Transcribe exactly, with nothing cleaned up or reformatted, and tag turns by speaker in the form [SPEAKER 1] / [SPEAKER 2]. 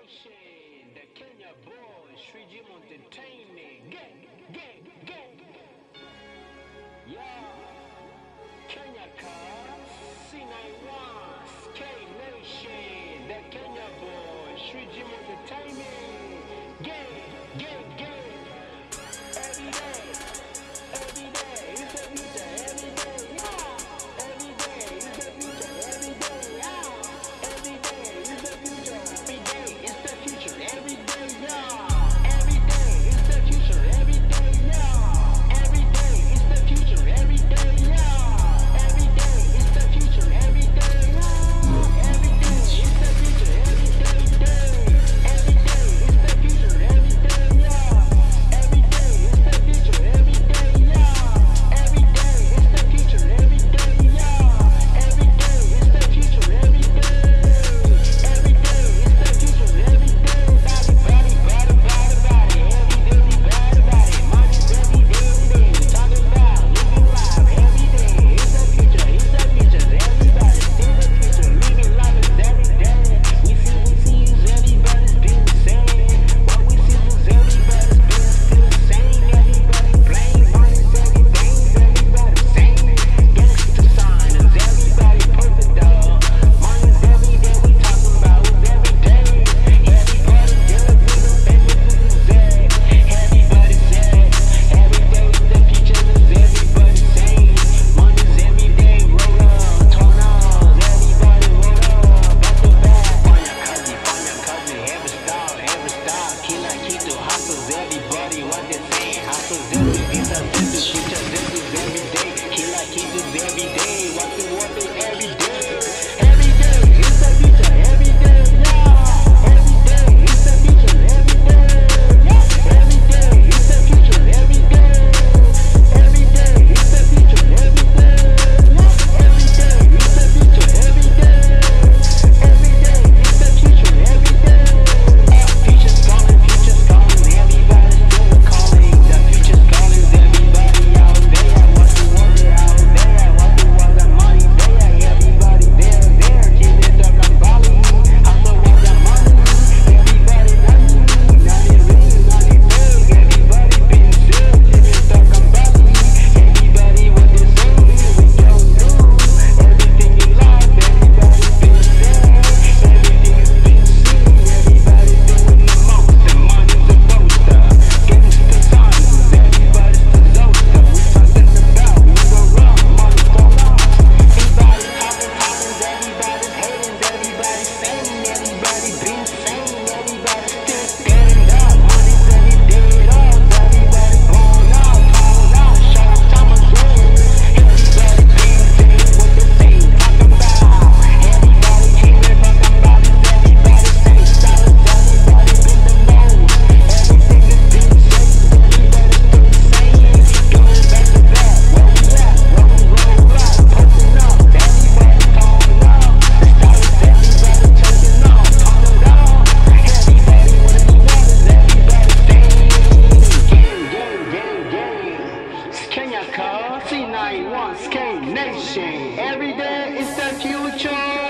[SPEAKER 1] Nation, the Kenya boys, Sri Jim Entertainment, gang, gang, gang. Yeah, Kenya cars, C ninety-one, K Nation, the Kenya boys, Sri Jim Entertainment, gang, gang, gang. Every day, every day, it's a future, every day, yeah. Every day, it's a future, every day, yeah. Every day, it's the future, every day, it's the future, every day, yeah. Every day, it's the future, every day, yeah. Every day, it's the future, every day, yeah. Every day, it's the future, every day, yeah. Every day, it's the future, every day, day. Every day, it's the future, every day, yeah. Every day, it's the future, every day, yeah. Every day, it's the future, every day, yeah. Every day, it's the future, every day. Every day, it's the future, every day. Body, body, body, body, body. Every day, we body, body. Money's every day, day. We talking about living life every day. It's the future, it's the future. Everybody see the future. Living life is every day. We see, we see is everybody's been the same. What we see is everybody's been still the same. Everybody playing money's everything. Everybody same. Gangsta sign is everybody perfect though. Money's every day. We talking about is every day. Everybody dealing with them benefits is there. Everybody said every day is the future is everybody same. Money's every day. Roll up, turn up. Everybody roll up. Back to back. Find your cousin, find your cousin. Every style, every style. Killer, keep the hustles. Everybody what they saying. Hustles every day. This is future. This is every day. Killer, keep this every day. What the what the every day. Every day is the future. Every day, yeah. Every day is the future. Every day, yeah. Every day is the future. Every day. Every day is the future. Every day, yeah. Every day is the future. Every day. Every day is the future. Every day. Future's calling, future's calling. Everybody's still calling. The future's calling. Everybody out there. What the water out there. What the water money there. Everybody there, there. Keep it up like Bali. Hustle with the money. Everybody money. Not it ring, not it big. Everybody been sick. Keep it up like Bali. Everybody what they say. We go through everything in life. Everybody been there. Everything has been seen. Everybody doing the most. The money's the poster. Gangsta signs. Everybody's the zoster. We talking about we gon' run. Money fall off. Everybody talking, talking. Everybody's hating. Everybody's saying. Everybody been saying. Everybody still standing up. Money's every day it up. Everybody blowing up, blowing up. Shout out Thomas Rose. Everybody been saying what they say. Talking about. Everybody keep it talking about it. Everybody say solid. Everybody been the most. Everything has been said. Everybody still saying. Going back to back. Where we at? Where we roll up? Posting up. Everybody calling up. The stars. Everybody taking off. Calling it all. Everybody wanna be waters. Everybody saying. Gang, gang, gang, gang. It's Kenya car. C ninety-one, K Nation. Every day is the future.